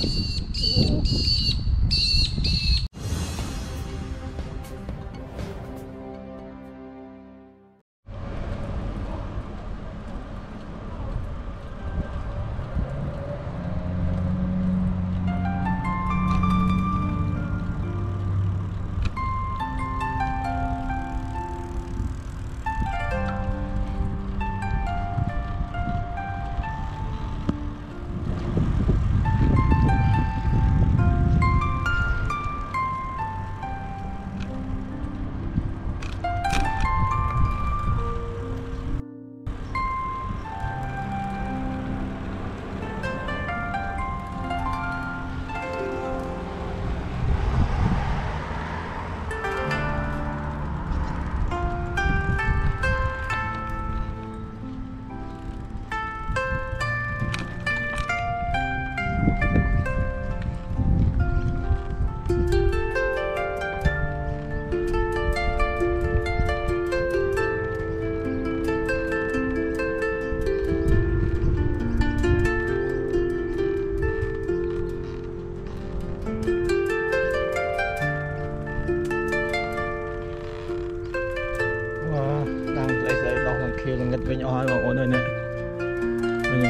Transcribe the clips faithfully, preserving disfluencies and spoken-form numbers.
với nhỏ hai bọn ổn này nè,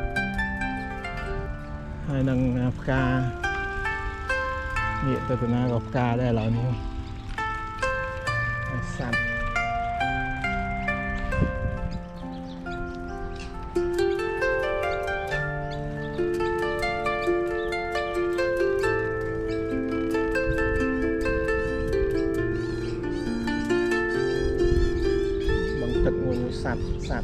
hai năng ca hiện từ từ nào gặp ca đây là luôn sẵn bằng tật ngồi ngồi sạch sạch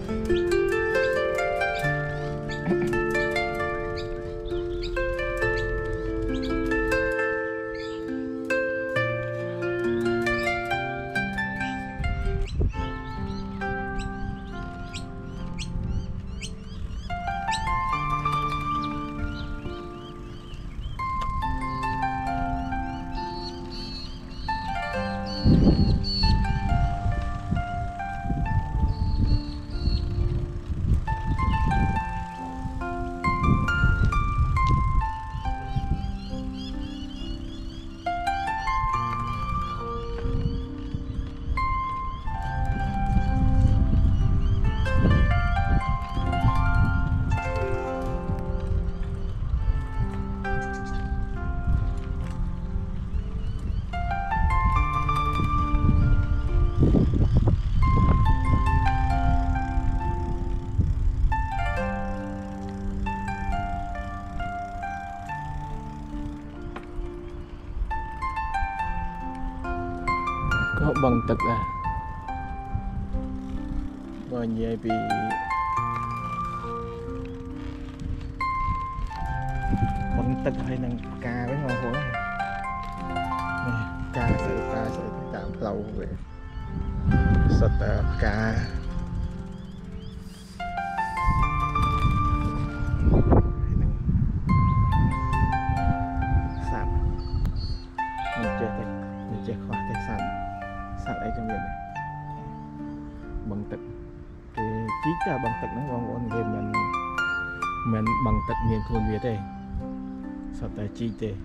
có bằng tật à và nhẹ bị bằng tật hay năng ca với ngon hối này ca sẽ ca sẽ tạm lâu về sạch ca sạch mình chơi tay mình chơi khoa tay sạch sạch ở trong miệng này bằng tật cái chí là bằng tật nó ngon ngon về mình mình bằng tật miền thôn Việt đây sao tại chi tê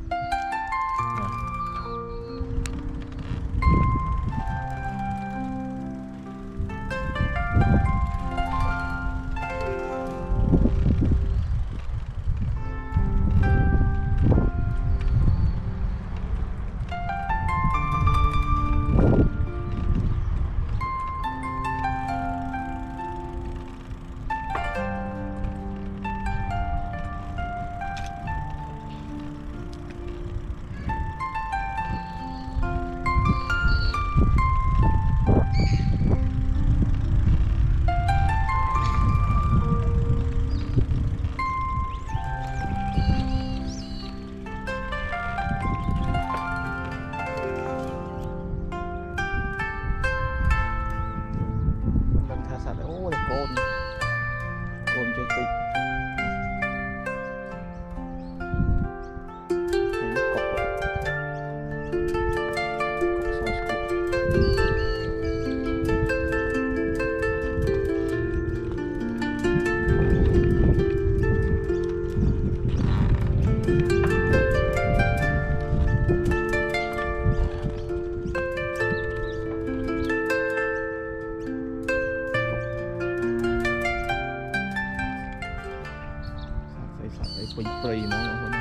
ពេញព្រៃហ្មងបងប្អូន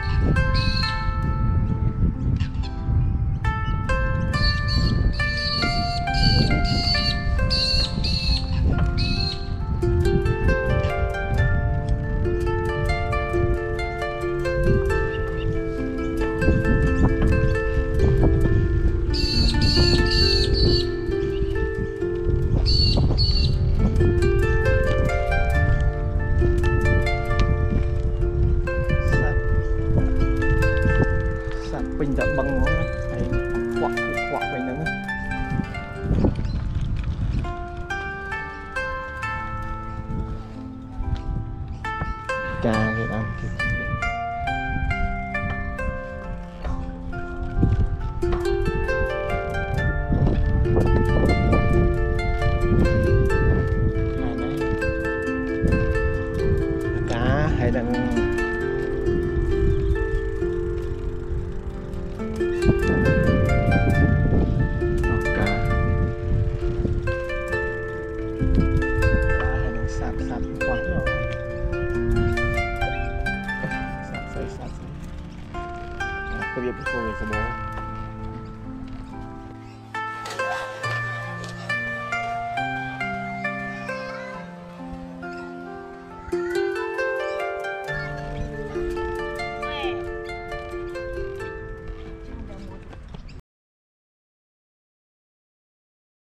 ពេញតែបឹងហ្មងហើយខ្វាក់ខ្វាក់ពេញហ្នឹងការគេដើមគេការហើយនឹងสามกว่าแล้วสามใส่สามใส่เปรียบโควิดสมอง